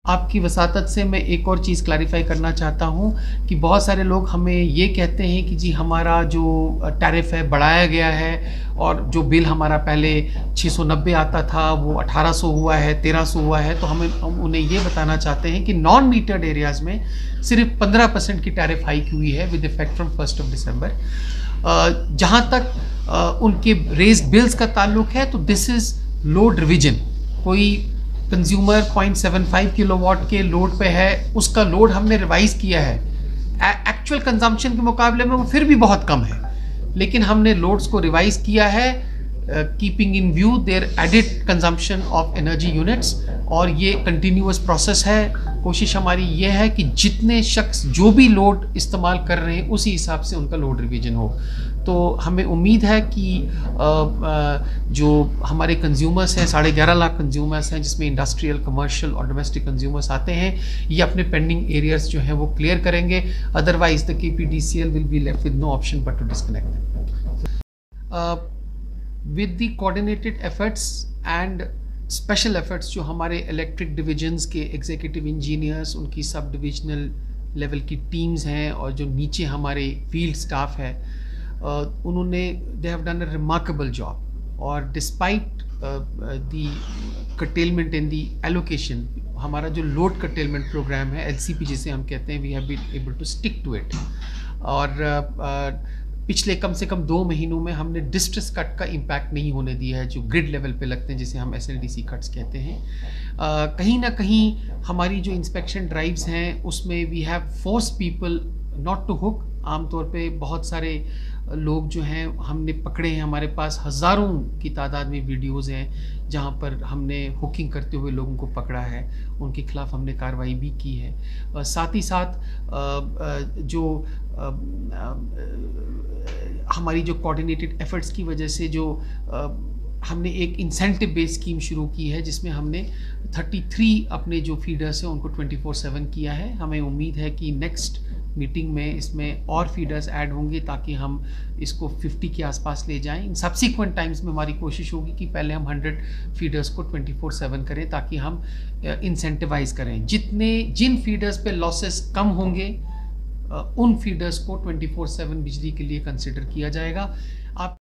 आपकी वसातत से मैं एक और चीज़ क्लैरिफाई करना चाहता हूँ कि बहुत सारे लोग हमें ये कहते हैं कि जी हमारा जो टैरिफ है बढ़ाया गया है और जो बिल हमारा पहले 690 आता था वो 1800 हुआ है, 1300 हुआ है। तो हम उन्हें ये बताना चाहते हैं कि नॉन मीटर्ड एरियाज़ में सिर्फ 15% की टैरिफ हाइक हुई है विद इफेक्ट फ्रॉम 1 दिसंबर। जहाँ तक उनके रेज्ड बिल्स का ताल्लुक है तो दिस इज़ लोड रिविजन। कोई कंज्यूमर 0.75 किलोवाट के लोड पे है, उसका लोड हमने रिवाइज किया है, एक्चुअल कंजम्पशन के मुकाबले में वो फिर भी बहुत कम है, लेकिन हमने लोड्स को रिवाइज किया है keeping in view there added consumption of energy units. और ये कंटिन्यूअस प्रोसेस है। कोशिश हमारी ये है कि जितने शख्स जो भी लोड इस्तेमाल कर रहे हैं उसी हिसाब से उनका लोड रिवीजन हो। तो हमें उम्मीद है कि जो हमारे कंज्यूमर्स हैं, 11.5 लाख कंज्यूमर्स हैं, जिसमें इंडस्ट्रियल, कमर्शियल और डोमेस्टिक कंज्यूमर्स आते हैं, ये अपने पेंडिंग एरियाज जो हैं वो क्लियर करेंगे। Otherwise the KPDCL will be left with no option but to disconnect. With the coordinated efforts and special efforts जो हमारे इलेक्ट्रिक डिविजन्स के एग्जीक्यूटिव इंजीनियर्स, उनकी सब डिविजनल लेवल की टीम्स हैं और जो नीचे हमारे फील्ड स्टाफ है, उन्होंने they have done a remarkable job. और despite the curtailment in the allocation, हमारा जो लोड curtailment प्रोग्राम है LCP जिसे हम कहते हैं, we have been able to stick to it. और पिछले कम से कम 2 महीनों में हमने डिस्ट्रेस कट का इम्पैक्ट नहीं होने दिया है, जो ग्रिड लेवल पे लगते हैं, जिसे हम SLDC कट्स कहते हैं। कहीं ना कहीं हमारी जो इंस्पेक्शन ड्राइव्स हैं उसमें we have force people not to hook. आमतौर पे बहुत सारे लोग जो हैं हमने पकड़े हैं, हमारे पास हज़ारों की तादाद में वीडियोज़ हैं जहां पर हमने हुकिंग करते हुए लोगों को पकड़ा है, उनके खिलाफ हमने कार्रवाई भी की है। साथ ही साथ जो हमारी जो कोऑर्डिनेटेड एफर्ट्स की वजह से जो हमने एक इंसेंटिव बेस्ड स्कीम शुरू की है, जिसमें हमने 33 अपने जो फीडर्स हैं उनको 24/7 किया है। हमें उम्मीद है कि नेक्स्ट मीटिंग में इसमें और फीडर्स ऐड होंगे ताकि हम इसको 50 के आसपास ले जाएं। इन सब्सिक्वेंट टाइम्स में हमारी कोशिश होगी कि पहले हम 100 फीडर्स को 24/7 करें ताकि हम इंसेंटिवाइज करें। जिन फीडर्स पे लॉसेस कम होंगे उन फीडर्स को 24/7 बिजली के लिए कंसिडर किया जाएगा। आप